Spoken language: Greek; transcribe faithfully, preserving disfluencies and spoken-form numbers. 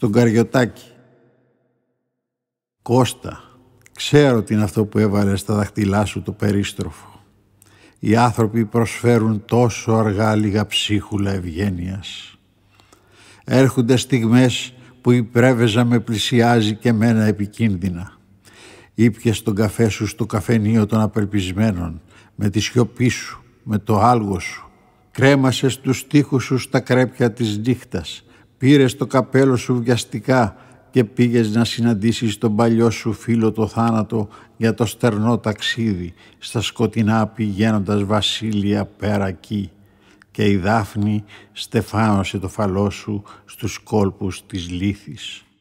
στον Καριωτάκη. Κώστα, ξέρω τι είναι αυτό που έβαλε στα δαχτυλά σου το περίστροφο. Οι άνθρωποι προσφέρουν τόσο αργά λίγα ψίχουλα ευγένειας. Έρχονται στιγμές που η πρέβεζα με πλησιάζει και μένα επικίνδυνα. Ήπιες τον καφέ σου στο καφενείο των απελπισμένων, με τη σιωπή σου, με το άλγο σου. Κρέμασες τους τοίχους σου στα κρέπια της νύχτας. Πήρες το καπέλο σου βιαστικά και πήγες να συναντήσεις τον παλιό σου φίλο το θάνατο για το στερνό ταξίδι, στα σκοτεινά πηγαίνοντας βασίλεια πέρα εκεί. Και η Δάφνη στεφάνωσε το φαλό σου στους κόλπους της λύθης.